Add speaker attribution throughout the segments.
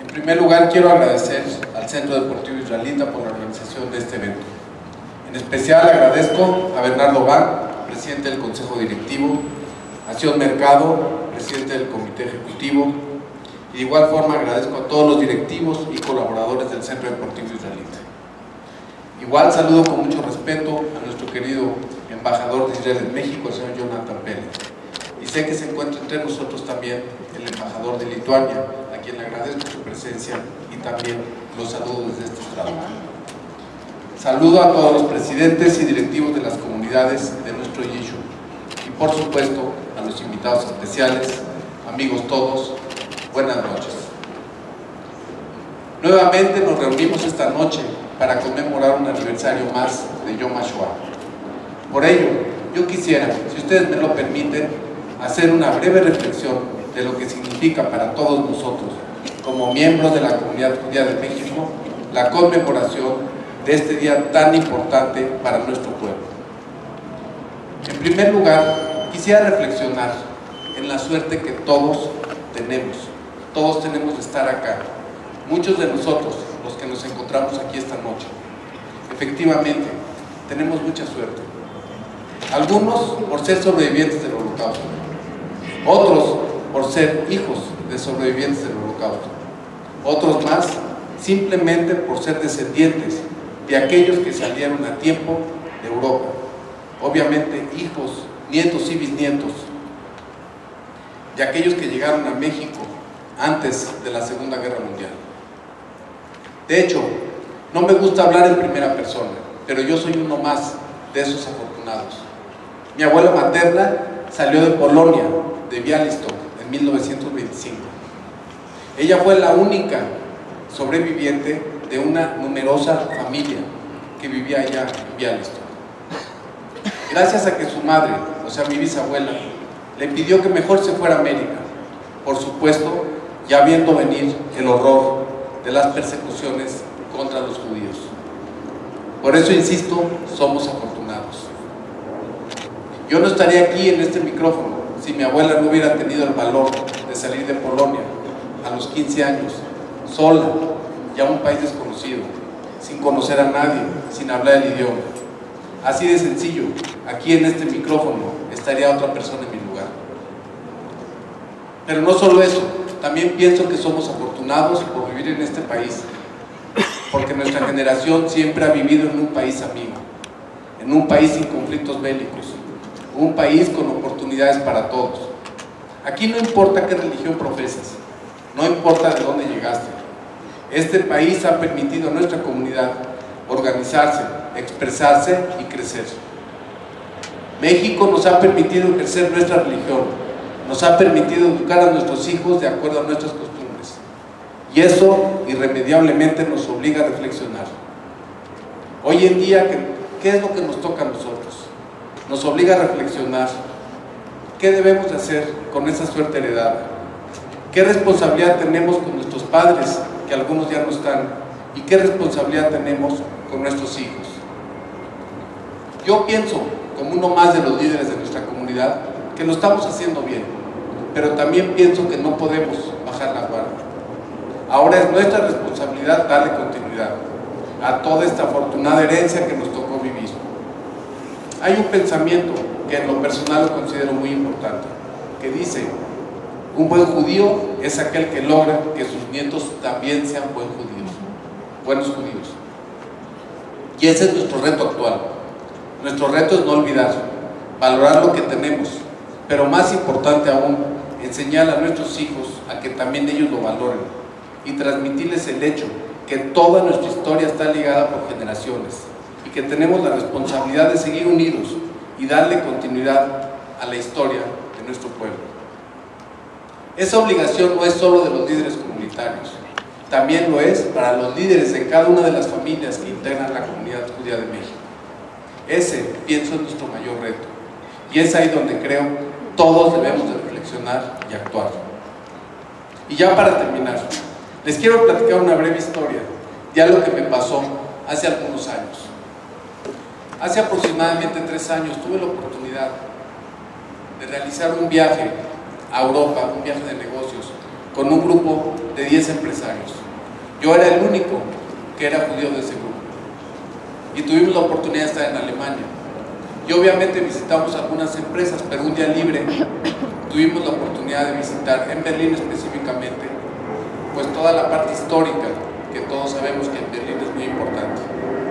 Speaker 1: En primer lugar, quiero agradecer al Centro Deportivo Israelita por la organización de este evento. En especial agradezco a Bernardo Ban, presidente del Consejo Directivo, a Sion Mercado, presidente del Comité Ejecutivo, y de igual forma agradezco a todos los directivos y colaboradores del Centro Deportivo Israelita. Igual saludo con mucho respeto a nuestro querido embajador de Israel en México, el señor Jonathan Pérez. Y sé que se encuentra entre nosotros también el embajador de Lituania, a quien le agradezco su presencia y también los saludo desde este estrado. Saludo a todos los presidentes y directivos de las comunidades de nuestro Yishuv y por supuesto a los invitados especiales, amigos todos, buenas noches. Nuevamente nos reunimos esta noche para conmemorar un aniversario más de Yom HaShoah. Por ello, yo quisiera, si ustedes me lo permiten, hacer una breve reflexión de lo que significa para todos nosotros, como miembros de la comunidad judía de México, la conmemoración de este día tan importante para nuestro pueblo. En primer lugar, quisiera reflexionar en la suerte que todos tenemos de estar acá. Muchos de nosotros, los que nos encontramos aquí esta noche, efectivamente, tenemos mucha suerte. Algunos por ser sobrevivientes del Holocausto, otros por ser hijos de sobrevivientes del Holocausto, otros más simplemente por ser descendientes de aquellos que salieron a tiempo de Europa, obviamente hijos, nietos y bisnietos de aquellos que llegaron a México antes de la Segunda Guerra Mundial. De hecho, no me gusta hablar en primera persona, pero yo soy uno más de esos afortunados. Mi abuela materna salió de Polonia, de Białystok, en 1925. Ella fue la única sobreviviente de una numerosa familia que vivía allá en Białystok. Gracias a que su madre, o sea mi bisabuela, le pidió que mejor se fuera a América, por supuesto, ya viendo venir el horror de las persecuciones contra los judíos. Por eso insisto, somos afortunados. Yo no estaría aquí en este micrófono si mi abuela no hubiera tenido el valor de salir de Polonia a los 15 años, sola, ya un país desconocido, sin conocer a nadie, sin hablar el idioma. Así de sencillo, aquí en este micrófono estaría otra persona en mi lugar. Pero no solo eso, también pienso que somos afortunados por vivir en este país, porque nuestra generación siempre ha vivido en un país amigo, en un país sin conflictos bélicos, un país con oportunidades para todos. Aquí no importa qué religión profesas, no importa de dónde llegaste. Este país ha permitido a nuestra comunidad organizarse, expresarse y crecer. México nos ha permitido ejercer nuestra religión, nos ha permitido educar a nuestros hijos de acuerdo a nuestras costumbres. Y eso irremediablemente nos obliga a reflexionar. Hoy en día, ¿qué es lo que nos toca a nosotros? Nos obliga a reflexionar qué debemos de hacer con esa suerte heredada, qué responsabilidad tenemos con nuestros padres, que algunos ya no están, y qué responsabilidad tenemos con nuestros hijos. Yo pienso, como uno más de los líderes de nuestra comunidad, que lo estamos haciendo bien, pero también pienso que no podemos bajar la guardia. Ahora es nuestra responsabilidad darle continuidad a toda esta afortunada herencia que nos tocó vivir. Hay un pensamiento que en lo personal lo considero muy importante, que dice: un buen judío es aquel que logra que sus nietos también sean buenos judíos. Y ese es nuestro reto actual. Nuestro reto es no olvidar, valorar lo que tenemos, pero más importante aún, enseñar a nuestros hijos a que también ellos lo valoren y transmitirles el hecho que toda nuestra historia está ligada por generaciones y que tenemos la responsabilidad de seguir unidos y darle continuidad a la historia de nuestro pueblo. Esa obligación no es solo de los líderes comunitarios, también lo es para los líderes de cada una de las familias que integran la comunidad judía de México. Ese, pienso, es nuestro mayor reto, y es ahí donde creo todos debemos de reflexionar y actuar. Y ya para terminar, les quiero platicar una breve historia de algo que me pasó hace algunos años. Hace aproximadamente 3 años tuve la oportunidad de realizar un viaje a Europa, un viaje de negocios, con un grupo de 10 empresarios. Yo era el único que era judío de ese grupo. Y tuvimos la oportunidad de estar en Alemania. Y obviamente visitamos algunas empresas, pero un día libre tuvimos la oportunidad de visitar, en Berlín específicamente, pues toda la parte histórica, que todos sabemos que en Berlín es muy importante.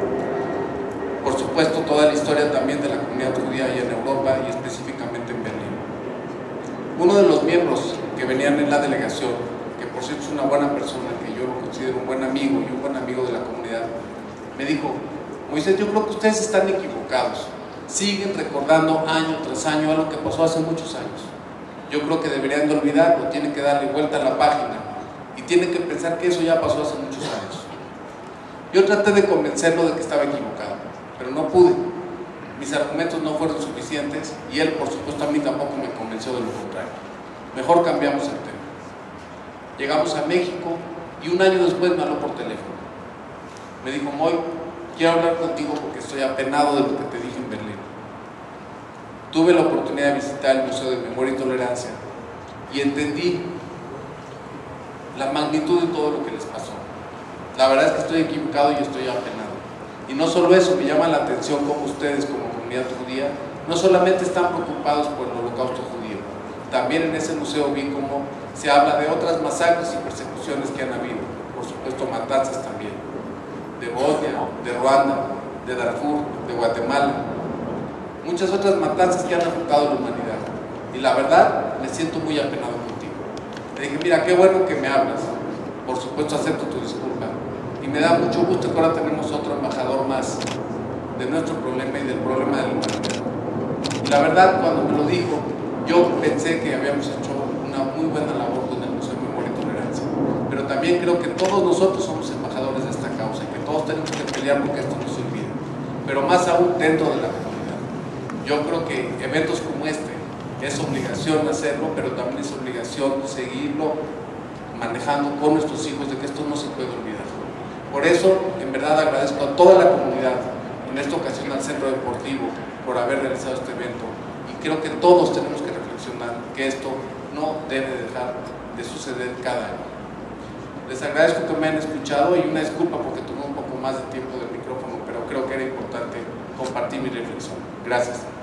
Speaker 1: Por supuesto, toda la historia también de la comunidad judía y en Europa y específicamente en Berlín. Uno de los miembros que venían en la delegación, que por cierto es una buena persona, que yo lo considero un buen amigo y un buen amigo de la comunidad, me dijo: Moisés, yo creo que ustedes están equivocados, siguen recordando año tras año algo que pasó hace muchos años. Yo creo que deberían de olvidarlo, tienen que darle vuelta a la página y tienen que pensar que eso ya pasó hace muchos años. Yo traté de convencerlo de que estaba equivocado, pero no pude. Mis argumentos no fueron suficientes y él, por supuesto, a mí tampoco me convenció de lo contrario. Mejor cambiamos el tema. Llegamos a México y un año después me habló por teléfono. Me dijo: Moy, quiero hablar contigo porque estoy apenado de lo que te dije en Berlín. Tuve la oportunidad de visitar el Museo de Memoria y Tolerancia y entendí la magnitud de todo lo que les pasó. La verdad es que estoy equivocado y estoy apenado. Y no solo eso, me llama la atención cómo ustedes como comunidad judía no solamente están preocupados por el holocausto judío, también en ese museo vi cómo se habla de otras masacres y persecuciones que han habido, por supuesto matanzas también, de Bosnia, de Ruanda, de Darfur, de Guatemala, muchas otras matanzas que han afectado a la humanidad. Y la verdad, me siento muy apenado contigo. Le dije: mira, qué bueno que me hablas, por supuesto acepto tu disculpa, y me da mucho gusto que ahora tenemos otro embajador más de nuestro problema y del problema de la humanidad. Y la verdad, cuando me lo dijo, yo pensé que habíamos hecho una muy buena labor con el Museo de Memoria y Tolerancia, pero también creo que todos nosotros somos embajadores de esta causa y que todos tenemos que pelear porque esto no se olvide, pero más aún dentro de la comunidad. Yo creo que eventos como este es obligación hacerlo, pero también es obligación seguirlo manejando con nuestros hijos, de que esto no se puede olvidar. Por eso, en verdad, agradezco a toda la comunidad, en esta ocasión al Centro Deportivo, por haber realizado este evento, y creo que todos tenemos que reflexionar que esto no debe dejar de suceder cada año. Les agradezco que me hayan escuchado y una disculpa porque tuve un poco más de tiempo del micrófono, pero creo que era importante compartir mi reflexión. Gracias.